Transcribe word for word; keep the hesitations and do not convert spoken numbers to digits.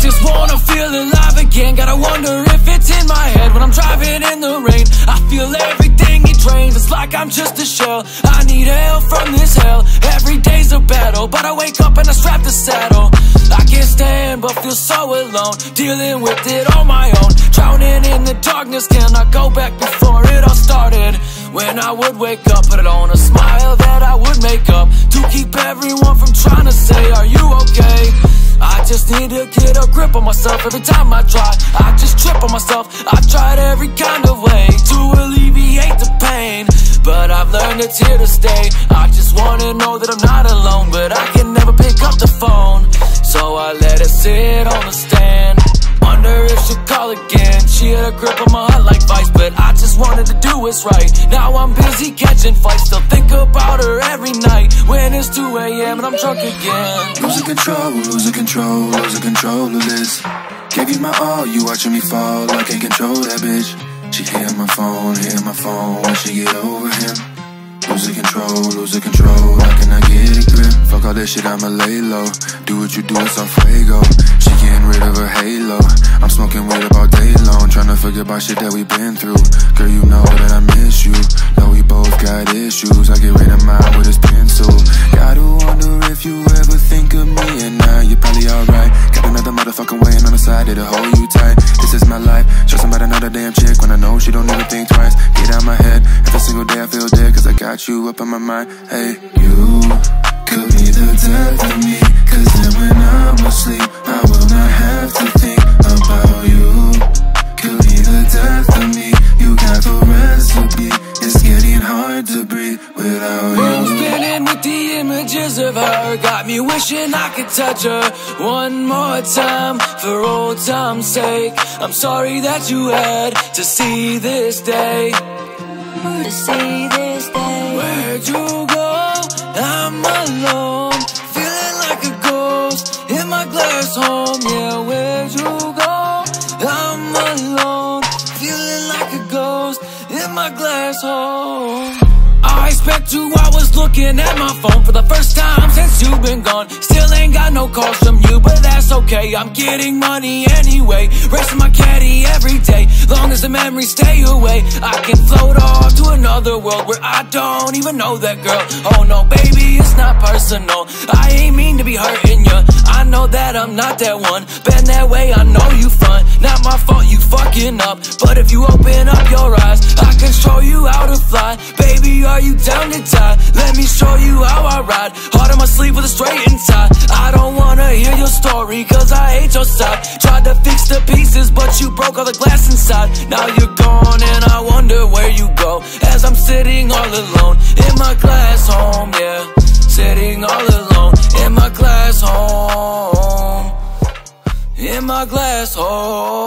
just wanna feel alive again. Gotta wonder if it's in my head when I'm driving in the rain. I feel everything it drains, it's like I'm just a shell. I need help from this hell, every day's a battle. But I wake up and I strap the saddle. I can't stand but feel so alone, dealing with it on my own. Drowning in the darkness, can I go back before it all started? When I would wake up, put it on a smile that I would make up to keep everyone from trying to say, are you okay? I just need to get a grip on myself. Every time I try, I just trip on myself. I've tried every kind of way to alleviate the pain, but I've learned it's here to stay. I just wanna know that I'm not alone, but I can never pick up the phone, so I let it sit on the stand. Wonder if she'll call again. She had a grip on my heart like vice, but I just wanted to do what's right. Now I'm busy catching flights, still think about her every night when it's two A M and I'm drunk again. Losing control, losing control, losing control of this. Gave you my all, you watching me fall. I can't control that bitch. She hear my phone, hear my phone when she get over him. Losing control, losing control, how can I get a grip? Fuck all this shit, I'ma lay low. Do what you do, it's on fuego. She getting rid of her halo. I'm smoking weed about day long, trying to forget about shit that we been through. Girl, you know that I miss you. Know we both got issues. I get rid of mine with his pencil. Gotta wonder if you ever think of me, and now you're probably alright. Got another motherfucking waiting on the side, it'll hold you tight. This is my life, stressing about another damn chick when I know she don't even think twice. Get out my head, every single day I feel dead, cause I got you up in my mind. Hey, you could be the death of me, cause then when I'm asleep I will not have to think about you. Could be the death of me, you got the recipe. It's getting hard to breathe without you. World spinning with the images of her, got me wishing I could touch her one more time for old time's sake. I'm sorry that you had to see this day, to see this day. Where'd you go? I'm alone, feeling like a ghost in my glass home. Yeah, where'd you go? I'm alone, feeling like a ghost in my glass home. I expect you, I was looking at my phone for the first time since you've been gone. Still ain't got no calls from you, but that's okay. I'm getting money anyway, racing my caddy every day. Long as the memories stay away, I can float off to another world where I don't even know that girl. Oh no, baby, it's not personal, I ain't mean to be hurting you. I know that I'm not that one, been that way, I know you fun. Not my fault you fucking up, but if you open up your eyes, I can show you how to fly. Baby, are you down to die? Let me show you how I ride, hard on my sleeve with a straightened tie. I don't wanna hear your story, cause I hate your side. Tried to fix the pieces, but you broke all the glass inside. Now you're gone and I wonder where you go, as I'm sitting all alone in my glass home. Yeah, sitting all alone in my glass home, in my glass home.